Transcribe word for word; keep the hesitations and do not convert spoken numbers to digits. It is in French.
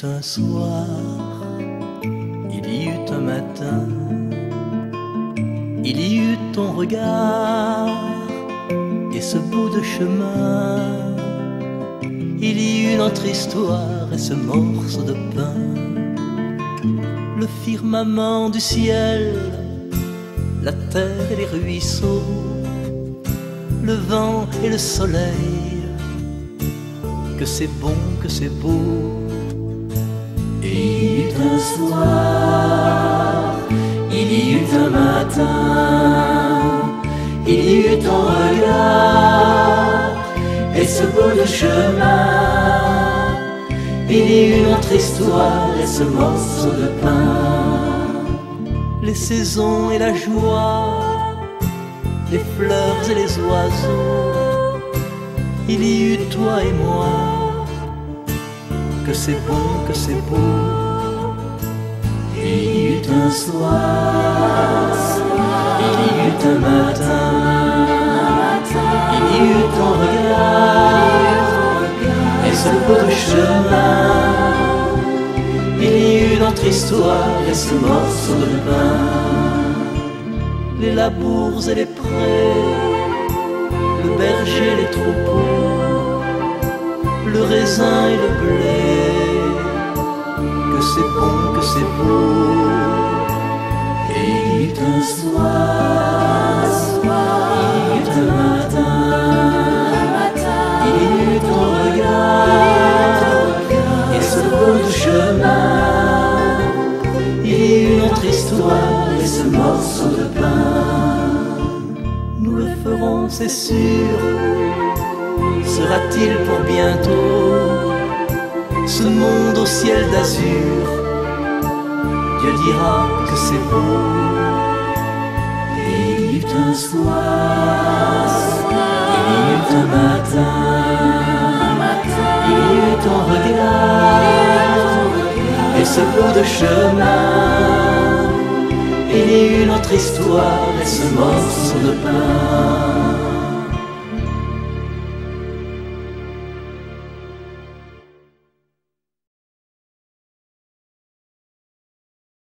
eut un soir, il y eut un matin, il y eut ton regard et ce bout de chemin. Il y eut notre histoire et ce morceau de pain. Le firmament du ciel, la terre et les ruisseaux, le vent et le soleil, que c'est bon, que c'est beau. Et il y eut un soir, il y eut un matin, il y eut ton regard et ce bout de chemin. Il y eut notre histoire et ce morceau de pain. Les saisons et la joie, les fleurs et les oiseaux, il y eut toi et moi, que c'est bon, que c'est beau. Il y eut un soir, il y eut un matin, il y eut ton regard et ce bout de chemin. Il y eut notre histoire et ce morceau de pain. Les labours et les prés, le berger et les troupeaux, le raisin et le blé, que c'est bon, que c'est beau. Et il y eut un soir, il y eut un matin, il y eut ton regard et ce bout de chemin. Il y eut notre histoire et ce morceau de pain. Nous le ferons, c'est sûr. Sera-t-il pour bientôt ce monde au ciel d'azur? Dieu dira que c'est beau. Et il y eut un soir, il y eut un matin, il y eut ton regard et ce bout de chemin. Il y eut notre histoire et ce morceau de pain.